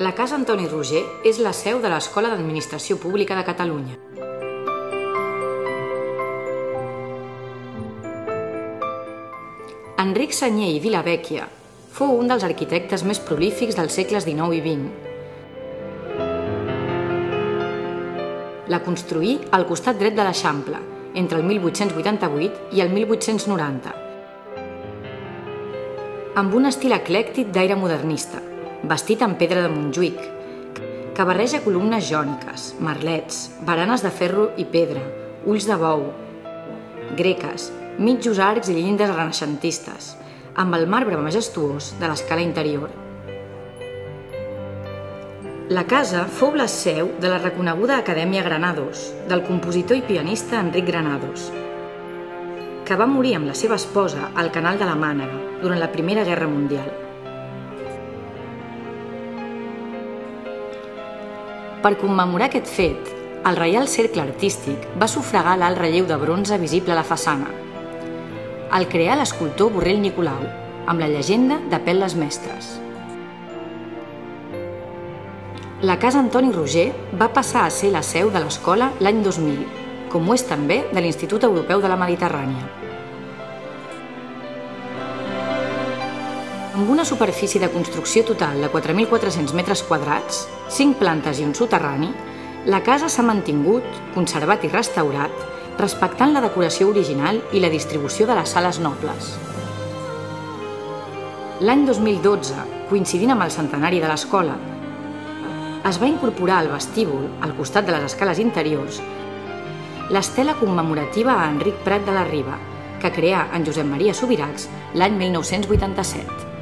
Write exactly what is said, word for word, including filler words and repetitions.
La Casa Antoni Roger és la seu de l'Escola d'Administració Pública de Catalunya. Enric Sagnier i Vilavecchia fou un dels arquitectes més prolífics dels segles dinou i vint. La construí al costat dret de l'Eixample, entre el mil vuit-cents vuitanta-vuit i el mil vuit-cents noranta, amb un estil eclèctic d'aire modernista, bastit en pedra de Montjuïc, que barreja columnes jòniques, merlets, baranes de ferro i pedra, ulls de bou, greques, mitjos arcs i llindes renaixentistes, amb el marbre majestuós de l'escala interior. La casa fou la seu de la reconeguda Acadèmia Granados, del compositor i pianista Enric Granados, que va morir amb la seva esposa al Canal de la Mànega durant la Primera Guerra Mundial. Per commemorar aquest fet, el Reial Cercle Artístic va sufragar l'alt relleu de bronze visible a la façana. El creà l'escultor Borrell Nicolau, amb la llegenda d'Apel·les Mestres. La Casa Antoni Roger va passar a ser la seu de l'escola l'any dos mil, com ho és també de l'Institut Europeu de la Mediterrània. Amb una superfície de construcció total de quatre mil quatre-cents metres quadrats, cinc plantes i un soterrani, la casa s'ha mantingut, conservat i restaurat, respectant la decoració original i la distribució de les sales nobles. L'any dos mil dotze, coincidint amb el centenari de l'escola, es va incorporar al vestíbul, al costat de les escales interiors, l'estela commemorativa a Enric Prat de la Riba, que creà en Josep Maria Subirachs l'any mil nou-cents vuitanta-set.